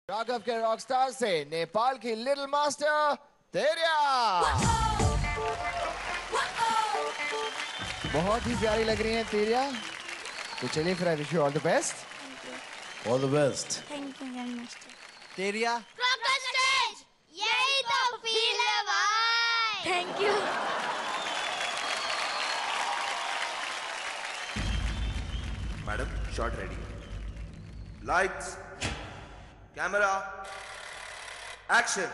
राघव के रॉकस्टार से नेपाल की लिटिल मास्टर तेरिया। बहुत ही प्यारी लग रही हैं तेरिया। तो चलिए फिर I wish you all the best. All the best. Thank you very much Teriya. Stage यही तो फील है भाई। Thank you. Madam shot ready. Lights camera action.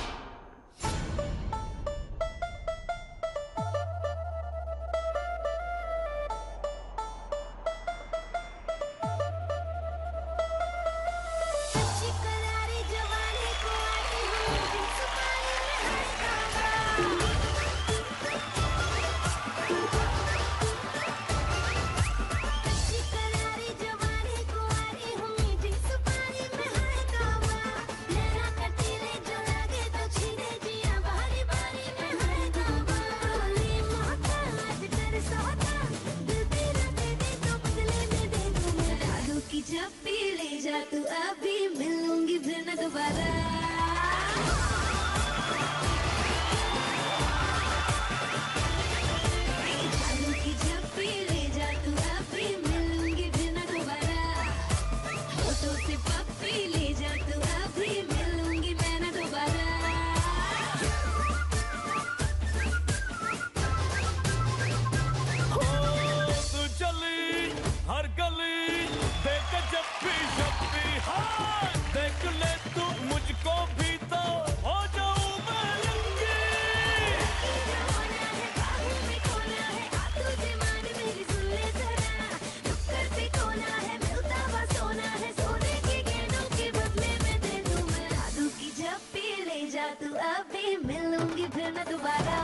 झप्पी ले जा तू अभी मिलूंगी फिर न दोबारा। जादू की झप्पी ले जा तू अभी मिलूंगी फिर न दोबारा। होठों से पप्पी ले जा तू अभी मिलूंगी मैं न दोबारा। तू चली हर गली देख झप्पी झप्पी। हाँ देख ले तू मुझको भी तो हो जाऊं मैं लंगी। जादू की झप्पी ले जा तू अभी मिलूंगी फिर न दोबारा।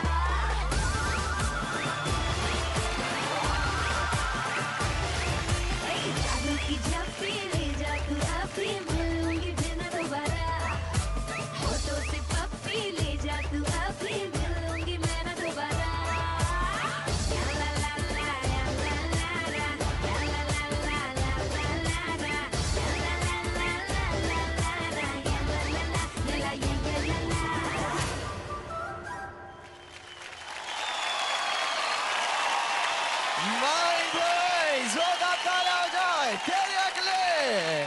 जादू की झप्पी ले जा तू अभी मिलूंगी फिर न दोबारा। होठों से पप्पी ले जा तू अभी मिलूंगी मैं न दोबारा। जोरदार तालियां हो जाए तेरिया के लिए।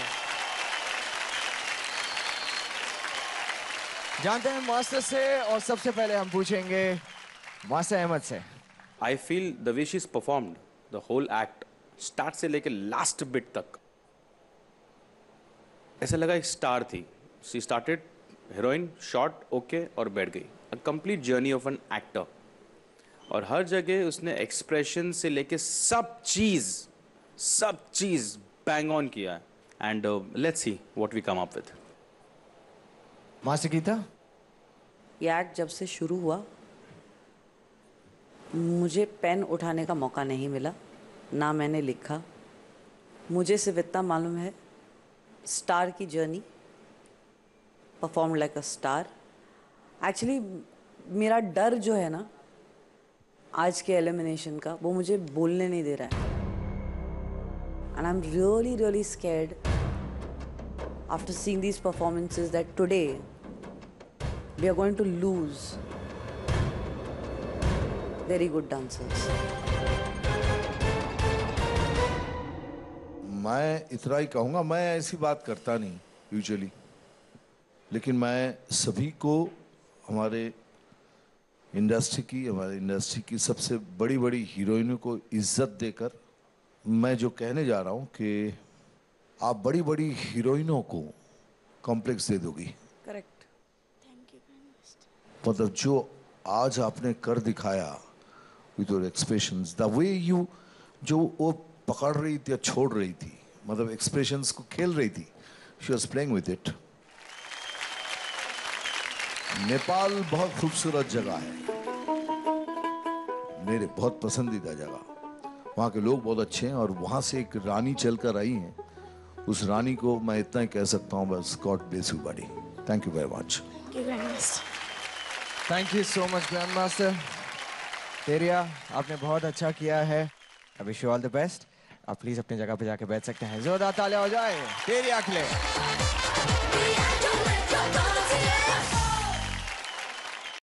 जानते हैं मास्टर से, और सबसे पहले हम पूछेंगे मास्टर अहमद से। I feel the way she's performed the whole act, start से लेके last bit तक, ऐसा लगा एक स्टार थी। She started heroine, shot, okay और बैठ गई। A complete journey of an actor। और हर जगह उसने एक्सप्रेशन से लेके सब चीज बैंग ऑन किया है। And let's see what we come up with. Master Geeta, ये एक्ट जब से शुरू हुआ मुझे पेन उठाने का मौका नहीं मिला, ना मैंने लिखा। मुझे सिर्फ इतना मालूम है, स्टार की journey, perform like a star. Actually मेरा डर जो है ना आज के एलिमिनेशन का, वो मुझे बोलने नहीं दे रहा है। And I am really really scared after seeing these performances that today we are going to lose very good dancers. मैं इतना ही कहूँगा, मैं ऐसी बात करता नहीं यूजुअली, लेकिन मैं सभी को हमारे इंडस्ट्री की सबसे बड़ी बड़ी हीरोइनों को इज्जत देकर मैं जो कहने जा रहा हूँ कि आप बड़ी बड़ी हीरोइनों को कॉम्प्लेक्स दे दोगी। करेक्ट। Thank you. मतलब जो आज आपने कर दिखाया with your expressions, the way you, जो वो पकड़ रही थी या छोड़ रही थी, मतलब एक्सप्रेशंस को खेल रही थी, she was playing with it. Nepal बहुत खूबसूरत जगह है, मेरे बहुत पसंदीदा जगह। वहाँ के लोग बहुत अच्छे हैं और वहाँ से एक रानी चलकर आई हैं। उस रानी को मैं इतना ही कह सकता हूँ, बस God bless you buddy. Thank you very much. Thank you so much grand master. Teriya, आपने बहुत अच्छा किया है। I wish you all the best. आप प्लीज अपनी जगह पे जाके बैठ सकते हैं। जोरदार तालियां हो जाए तेरिया के लिए।